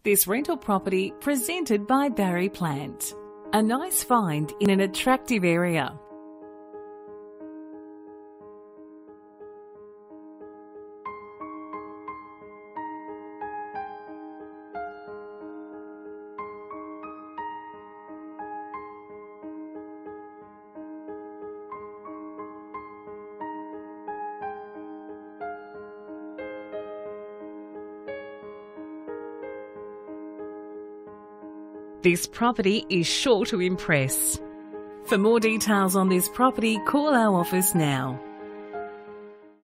this rental property presented by Barry Plant. A nice find in an attractive area. This property is sure to impress. For more details on this property, call our office now.